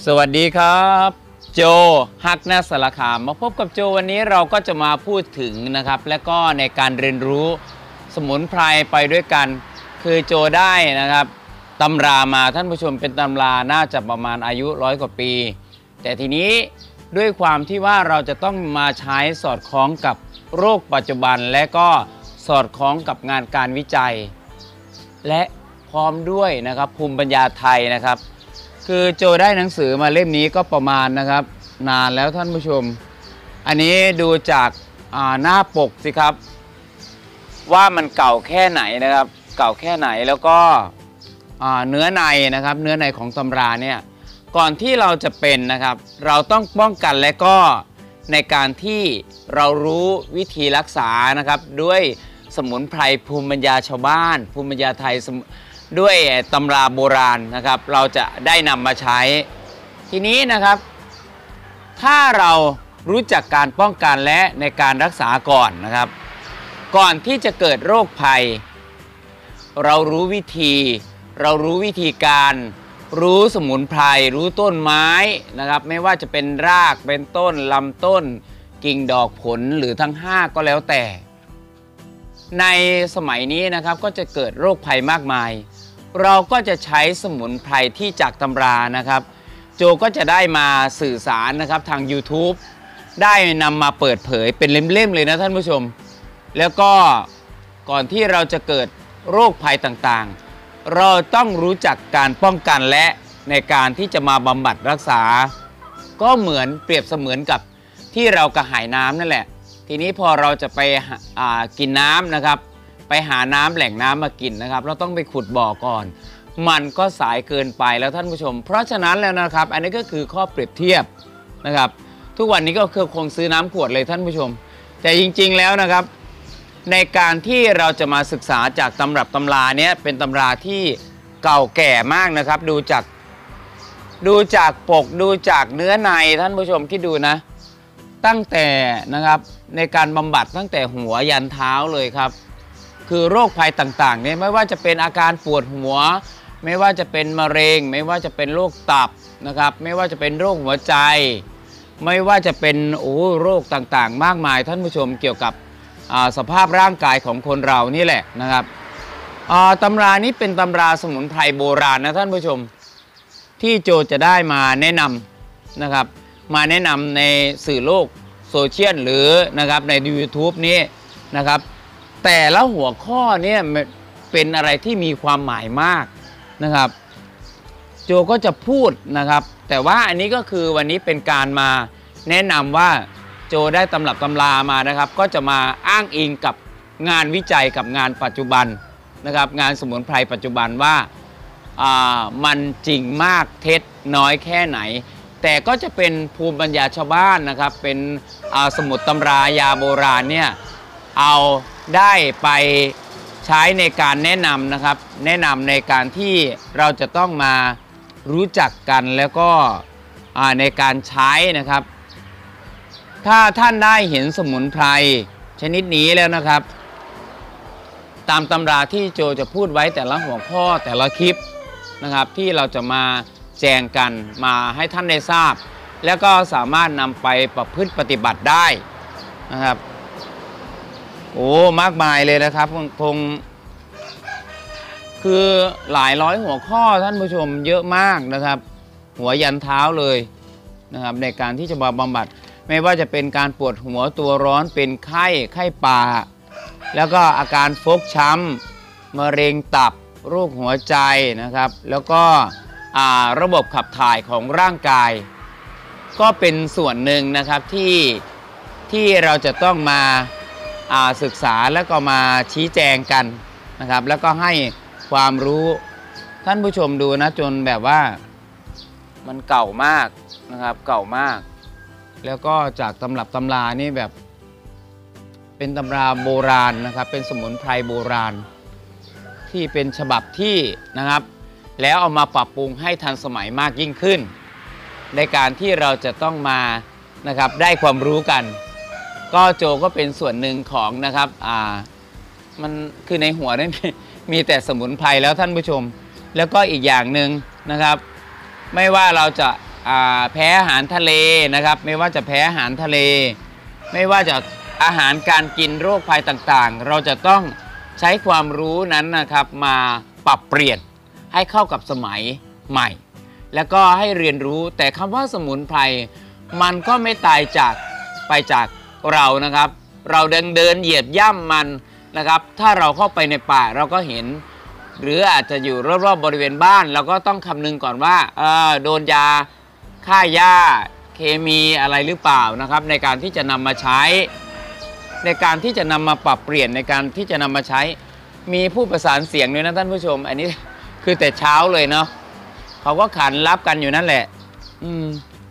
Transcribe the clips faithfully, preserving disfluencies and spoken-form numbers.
สวัสดีครับโจฮักนาสารคามมาพบกับโจวันนี้เราก็จะมาพูดถึงนะครับและก็ในการเรียนรู้สมุนไพรไปด้วยกันคือโจได้นะครับตำรามาท่านผู้ชมเป็นตำราน่าจะประมาณอายุร้อยกว่าปีแต่ทีนี้ด้วยความที่ว่าเราจะต้องมาใช้สอดคล้องกับโรคปัจจุบันและก็สอดคล้องกับงานการวิจัยและพร้อมด้วยนะครับภูมิปัญญาไทยนะครับคือโจได้หนังสือมาเล่มนี้ก็ประมาณนะครับนานแล้วท่านผู้ชมอันนี้ดูจากหน้าปกสิครับว่ามันเก่าแค่ไหนนะครับเก่าแค่ไหนแล้วก็เนื้อในนะครับเนื้อในของตำราเนี่ยก่อนที่เราจะเป็นนะครับเราต้องป้องกันและก็ในการที่เรารู้วิธีรักษานะครับด้วยสมุนไพรภูมิปัญญาชาวบ้านภูมิปัญญาไทยด้วยตำราโบราณนะครับเราจะได้นำมาใช้ทีนี้นะครับถ้าเรารู้จักการป้องกันและในการรักษาก่อนนะครับก่อนที่จะเกิดโรคภัยเรารู้วิธีเรารู้วิธีการรู้สมุนไพรรู้ต้นไม้นะครับไม่ว่าจะเป็นรากเป็นต้นลำต้นกิ่งดอกผลหรือทั้งห้าก็แล้วแต่ในสมัยนี้นะครับก็จะเกิดโรคภัยมากมายเราก็จะใช้สมุนไพรที่จากตำรานะครับโจก็จะได้มาสื่อสารนะครับทาง YouTube ได้นำมาเปิดเผยเป็นเล่มๆเลยนะท่านผู้ชมแล้วก็ก่อนที่เราจะเกิดโรคภัยต่างๆเราต้องรู้จักการป้องกันและในการที่จะมาบำบัดรักษาก็เหมือนเปรียบเสมือนกับที่เรากระหายน้ำนั่นแหละทีนี้พอเราจะไปกินน้ำนะครับไปหาน้ำแหล่งน้ำมากินนะครับเราต้องไปขุดบ่อก่อนมันก็สายเกินไปแล้วท่านผู้ชมเพราะฉะนั้นแล้วนะครับอันนี้ก็คือข้อเปรียบเทียบนะครับทุกวันนี้ก็คือคงซื้อน้ำขวดเลยท่านผู้ชมแต่จริงๆแล้วนะครับในการที่เราจะมาศึกษาจากตำรับตำราเนี้ยเป็นตำราที่เก่าแก่มากนะครับดูจากดูจากปกดูจากเนื้อในท่านผู้ชมคิดดูนะตั้งแต่นะครับในการบำบัดตั้งแต่หัวยันเท้าเลยครับคือโรคภัยต่างๆเนี่ยไม่ว่าจะเป็นอาการปวดหัวไม่ว่าจะเป็นมะเร็งไม่ว่าจะเป็นโรคตับนะครับไม่ว่าจะเป็นโรคหัวใจไม่ว่าจะเป็นโอ้โรคต่างๆมากมายท่านผู้ชมเกี่ยวกับสภาพร่างกายของคนเรานี่แหละนะครับตำรานี้เป็นตำราสมุนไพรโบราณนะท่านผู้ชมที่โจจะได้มาแนะนำนะครับมาแนะนำในสื่อโลกโซเชียลหรือนะครับใน YouTube นี้นะครับแต่ละหัวข้อเนี่ยเป็นอะไรที่มีความหมายมากนะครับโจก็จะพูดนะครับแต่ว่าอันนี้ก็คือวันนี้เป็นการมาแนะนำว่าโจได้ตำรับตำรามานะครับก็จะมาอ้างอิงกับงานวิจัยกับงานปัจจุบันนะครับงานสมุนไพรปัจจุบันว่าอ่ามันจริงมากเท็จน้อยแค่ไหนแต่ก็จะเป็นภูมิปัญญาชาวบ้านนะครับเป็นสมุดตำรายาโบราณเนี่ยเอาได้ไปใช้ในการแนะนำนะครับแนะนำในการที่เราจะต้องมารู้จักกันแล้วก็ในการใช้นะครับถ้าท่านได้เห็นสมุนไพรชนิดนี้แล้วนะครับตามตำราที่โจจะพูดไว้แต่ละหัวข้อแต่ละคลิปนะครับที่เราจะมาแจ้งกันมาให้ท่านได้ทราบแล้วก็สามารถนำไปประพฤติปฏิบัติได้นะครับโอ้มากมายเลยนะครับคงคือหลายร้อยหัวข้อท่านผู้ชมเยอะมากนะครับหัวยันเท้าเลยนะครับในการที่จะมาบำบัดไม่ว่าจะเป็นการปวดหัวตัวร้อนเป็นไข้ไข้ป่าแล้วก็อาการฟกช้ำมะเร็งตับโรคหัวใจนะครับแล้วก็ระบบขับถ่ายของร่างกายก็เป็นส่วนหนึ่งนะครับที่ที่เราจะต้องมาศึกษาแล้วก็มาชี้แจงกันนะครับแล้วก็ให้ความรู้ท่านผู้ชมดูนะจนแบบว่ามันเก่ามากนะครับเก่ามากแล้วก็จากตำรับตำรานี่แบบเป็นตำราโบราณนะครับเป็นสมุนไพรโบราณที่เป็นฉบับที่นะครับแล้วเอามาปรับปรุงให้ทันสมัยมากยิ่งขึ้นในการที่เราจะต้องมานะครับได้ความรู้กันก็โจก็เป็นส่วนหนึ่งของนะครับอ่ามันคือในหัวนั้นมีแต่สมุนไพรแล้วท่านผู้ชมแล้วก็อีกอย่างหนึ่งนะครับไม่ว่าเราจะแพ้อาหารทะเลนะครับไม่ว่าจะแพ้อาหารทะเลไม่ว่าจะอาหารการกินโรคภัยต่างๆเราจะต้องใช้ความรู้นั้นนะครับมาปรับเปลี่ยนให้เข้ากับสมัยใหม่แล้วก็ให้เรียนรู้แต่คำว่าสมุนไพรมันก็ไม่ตายจากไปจากเรานะครับเราเดินเดินเหยียบย่ำมันนะครับถ้าเราเข้าไปในป่าเราก็เห็นหรืออาจจะอยู่รอบๆบริเวณบ้านเราก็ต้องคำนึงก่อนว่าเออโดนยาฆ่าหญ้าเคมีอะไรหรือเปล่านะครับในการที่จะนำมาใช้ในการที่จะนำมาปรับเปลี่ยนในการที่จะนำมาใช้มีผู้ประสานเสียงด้วยนะท่านผู้ชมอันนี้คือแต่เช้าเลยเนาะเขาก็ขันรับกันอยู่นั่นแหละอืม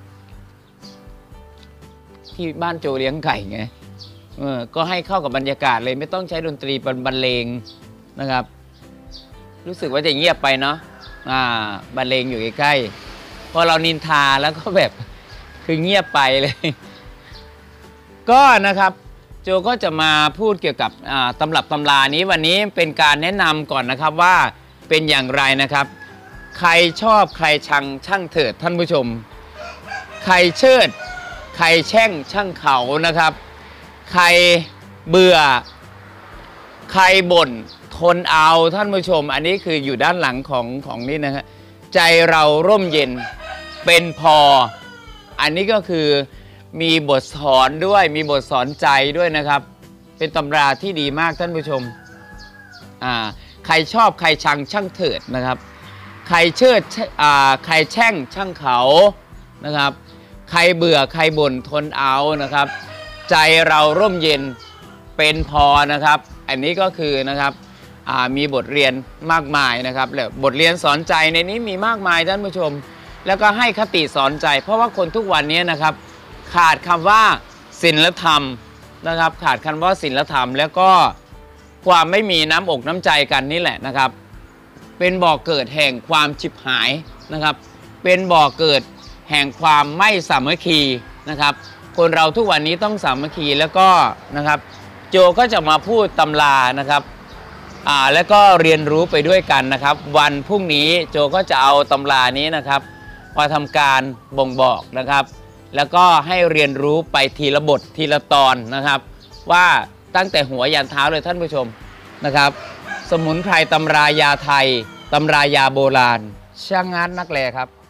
ที่บ้านโจเลี้ยงไก่ไงเออก็ให้เข้ากับบรรยากาศเลยไม่ต้องใช้ดนตรีบรรเลงนะครับรู้สึกว่าจะเงียบไปเนาะอ่าบรรเลงอยู่ใกล้ๆพอเรานินทาแล้วก็แบบคือเงียบไปเลยก็นะครับโจก็จะมาพูดเกี่ยวกับตำรับตำรานี้วันนี้เป็นการแนะนำก่อนนะครับว่าเป็นอย่างไรนะครับใครชอบใครชังช่างเถิดท่านผู้ชมใครเชิดใครแช่งช่างเขานะครับใครเบื่อใครบ่นทนเอาท่านผู้ชมอันนี้คืออยู่ด้านหลังของของนี่นะฮะใจเราร่มเย็นเป็นพออันนี้ก็คือมีบทสอนด้วยมีบทสอนใจด้วยนะครับเป็นตำราที่ดีมากท่านผู้ชมอ่าใครชอบใครชังช่างเถิดนะครับใครเชิดอ่าใครแช่งช่างเขานะครับใครเบื่อใครบ่นทนเอานะครับใจเราร่มเย็นเป็นพอนะครับอันนี้ก็คือนะครับมีบทเรียนมากมายนะครับแล้วบทเรียนสอนใจในนี้มีมากมายท่านผู้ชมแล้วก็ให้คติสอนใจเพราะว่าคนทุกวันนี้นะครับขาดคำว่าศีลธรรมนะครับขาดคำว่าศีลธรรมแล้วก็ความไม่มีน้ำอกน้ำใจกันนี่แหละนะครับเป็นบ่อเกิดแห่งความฉิบหายนะครับเป็นบ่อเกิดแห่งความไม่สามัคคีนะครับคนเราทุกวันนี้ต้องสามัคคีแล้วก็นะครับโจก็จะมาพูดตำรานะครับอ่าแล้วก็เรียนรู้ไปด้วยกันนะครับวันพรุ่งนี้โจก็จะเอาตำรานี้นะครับมาทำการบ่งบอกนะครับแล้วก็ให้เรียนรู้ไปทีละบททีละตอนนะครับว่าตั้งแต่หัวยันเท้าเลยท่านผู้ชมนะครับสมุนไพรตำรายาไทยตำรายาโบราณช่างงานนักแลครับ